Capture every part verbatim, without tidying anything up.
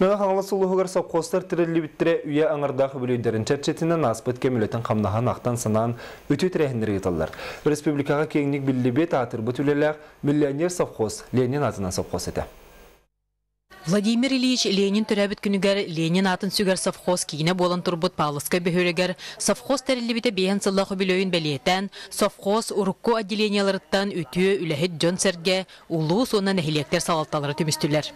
Мәңі қаңылы сұлуғығыр совхозтар тірелі біттіре үйе аңырдағы білуідерін чәрчетінен аспыт кемілетін қамнаған ақтан санан өте тірәхіндер еталар. Республикаға кеңнік білі бет атыр бұт үлеләқ миллионер совхоз Ленин атынан совхоз еті. Владимир Ильич Ленин төрәбіт күнігер Ленин атын сүгер совхоз кейіне болан тұрбыт палысқа бөхөрегер совхоз тәрелі бейен сыллағы білөйін бәлиеттен совхоз ұрыққу отделенияларыттан өтіе үләхет Джон Серге ұлу соңынан әхілектер салалталары түмістілер.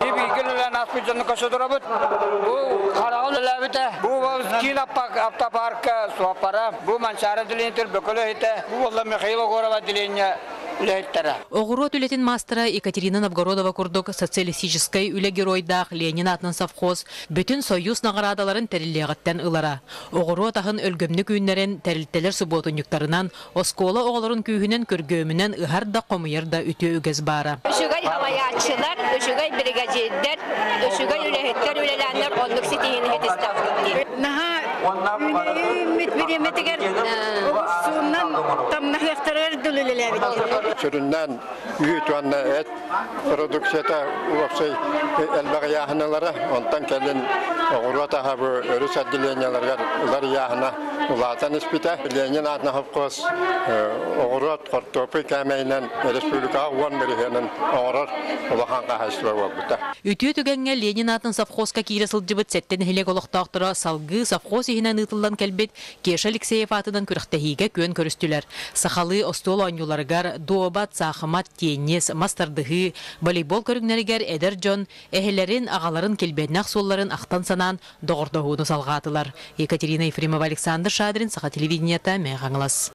Оғыру түлетін мастера Екатерина Новгородова күрдік социалистической үлі геройдақ Ленин атынан совхоз бүтін союз нағарадаларын тәріллеғіттен ұлара. Оғыру атағын өлгөмні күйінлерін тәрілттелер сұботын юктарынан, оскола оғыларын күйінен көргөмінен ұғарда қомыйырда үті үгіз бара. Үшігай хаваятчылар, үшігай бригадирлер, үшігай үләхеттер үләләнлер онлық сетейіні хетістауды. Наға үмет береметігер суыннан тамнақяқтарар дүлілелер. Süründen üyütüğünde et produksiyete uğraşay elbette yahanalara ondan gelin uğrata bu örüs adliyelerler lar yahana ulatan ispite Lenin adına hafkos uğrat kortopu kemeyle Respublika on birihenin uğrar ulahan kahışlı oldu. Ütü tügenge Lenin adın savxozka kire sılcıbıt setten helek oluqtaqtıra salgı savxoz ihinen ıtıldan kelbet Keş Alekseyev atıdan kürüqtehige kön körüstüler. Saxalı ostol oynulargar Dobat, Sağımat, Tennis, Mastardığı, voleybol körüngeriger Eder John, ehelerin, ağaların kelbednaq solların aqtan sanan doğurduğunu salğatılar. Ekaterina Efrimova, Alexander Şadrin, Saxa televideniyata, Meğanğlas.